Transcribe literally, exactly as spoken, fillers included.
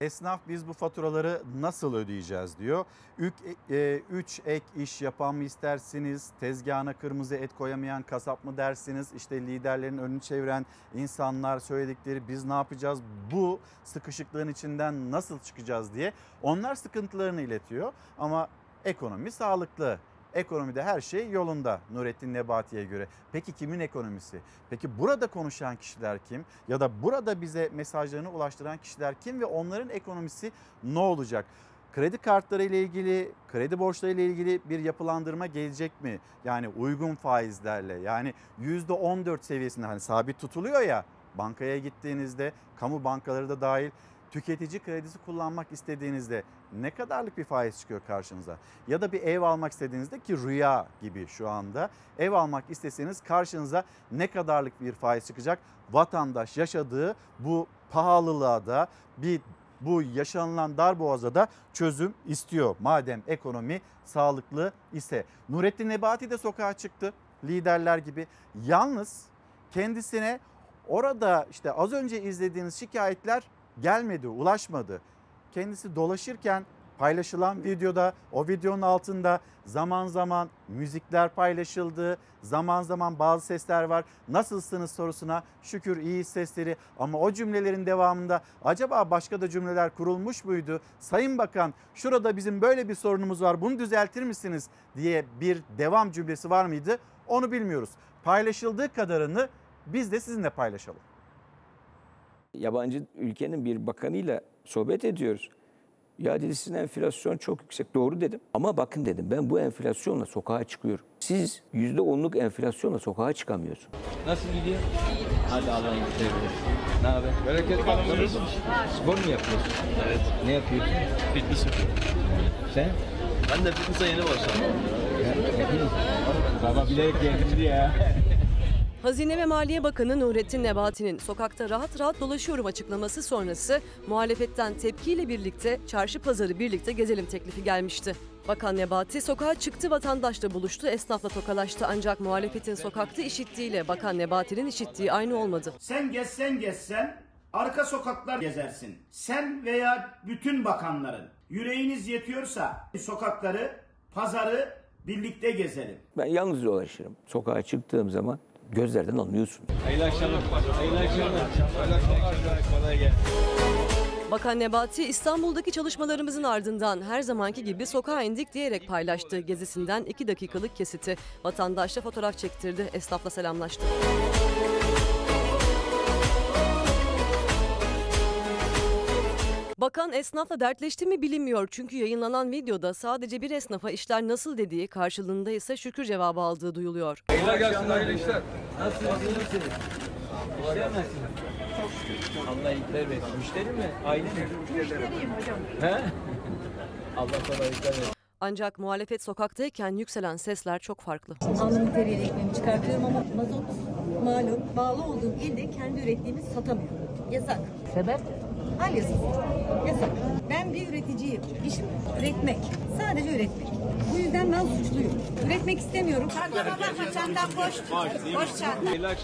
Esnaf biz bu faturaları nasıl ödeyeceğiz diyor. Üç ek iş yapan mı istersiniz? Tezgahına kırmızı et koyamayan kasap mı dersiniz? İşte liderlerin önünü çeviren insanlar söyledikleri biz ne yapacağız? Bu sıkışıklığın içinden nasıl çıkacağız diye. Onlar sıkıntılarını iletiyor ama ekonomi sağlıklı. Ekonomide her şey yolunda Nurettin Nebati'ye göre. Peki kimin ekonomisi? Peki burada konuşan kişiler kim? Ya da burada bize mesajlarını ulaştıran kişiler kim ve onların ekonomisi ne olacak? Kredi kartları ile ilgili, kredi borçları ile ilgili bir yapılandırma gelecek mi? Yani uygun faizlerle, yani yüzde on dört seviyesinde, hani sabit tutuluyor ya, bankaya gittiğinizde, kamu bankaları da dahil, tüketici kredisi kullanmak istediğinizde ne kadarlık bir faiz çıkıyor karşınıza? Ya da bir ev almak istediğinizde, ki rüya gibi şu anda, ev almak isteseniz karşınıza ne kadarlık bir faiz çıkacak? Vatandaş yaşadığı bu pahalılığa da, bir bu yaşanılan darboğaza da çözüm istiyor. Madem ekonomi sağlıklı ise. Nurettin Nebati de sokağa çıktı liderler gibi. Yalnız kendisine orada işte az önce izlediğiniz şikayetler gelmedi, ulaşmadı. Kendisi dolaşırken paylaşılan videoda, o videonun altında zaman zaman müzikler paylaşıldı. Zaman zaman bazı sesler var. Nasılsınız sorusuna şükür iyi sesleri, ama o cümlelerin devamında acaba başka da cümleler kurulmuş muydu? Sayın Bakan, şurada bizim böyle bir sorunumuz var, bunu düzeltir misiniz diye bir devam cümlesi var mıydı? Onu bilmiyoruz. Paylaşıldığı kadarını biz de sizinle paylaşalım. Yabancı ülkenin bir bakanıyla sohbet ediyoruz. Ya dedi, sizin enflasyon çok yüksek. Doğru dedim. Ama bakın dedim, ben bu enflasyonla sokağa çıkıyorum. Siz yüzde onluk enflasyonla sokağa çıkamıyorsunuz. Nasıl gidiyor? İyi. Hadi Allah'ın izniyle. Ne haber? Bereket kalın. Spor mu yapıyorsun? Evet. Ne yapıyorsun? Fitness yapıyorum. Sen? Ben de fitness'a yeni başladım. Baba bilerek geldim ya. Hazine ve Maliye Bakanı Nurettin Nebati'nin sokakta rahat rahat dolaşıyorum açıklaması sonrası muhalefetten tepkiyle birlikte çarşı pazarı birlikte gezelim teklifi gelmişti. Bakan Nebati sokağa çıktı, vatandaşla buluştu, esnafla tokalaştı, ancak muhalefetin sokakta işittiğiyle Bakan Nebati'nin işittiği aynı olmadı. Sen gezsen gezsen arka sokaklar gezersin. Sen veya bütün bakanların yüreğiniz yetiyorsa sokakları, pazarı birlikte gezelim. Ben yalnız dolaşırım. Sokağa çıktığım zaman gözlerden anlıyorsun. Hayırlı akşamlar. Hayırlı akşamlar. Hayırlı akşamlar. Kolay gelsin. Bakan Nebati İstanbul'daki çalışmalarımızın ardından her zamanki gibi sokağa indik diyerek paylaştığı gezisinden iki dakikalık kesiti. Vatandaşla fotoğraf çektirdi, esnafla selamlaştı. Bakan esnafla dertleşti mi bilinmiyor, çünkü yayınlanan videoda sadece bir esnafa işler nasıl dediği, karşılığında ise şükür cevabı aldığı duyuluyor. Hayırlı gelsin, hayırlı işler. Nasılsınız? İyi misiniz? İşler nasıl? Çok şükür. Allah iyilikler versin. Müşteri mi? Aile mi? Müşteriyim hocam. He? Allah kolaylıklar versin. Ancak muhalefet sokaktayken yükselen sesler çok farklı. Alnımın teriyle ekmeğimi çıkartıyorum ama mazot malum bağlı olduğum ilde kendi ürettiğimi satamıyorum. Yasak. Sebep? Hal yasası. Yasak. Ben bir üreticiyim. İşim üretmek. Sadece üretmek. Bu yüzden ben suçluyum. Üretmek istemiyorum. Çantama bakma, çantam boş. Boş çanta.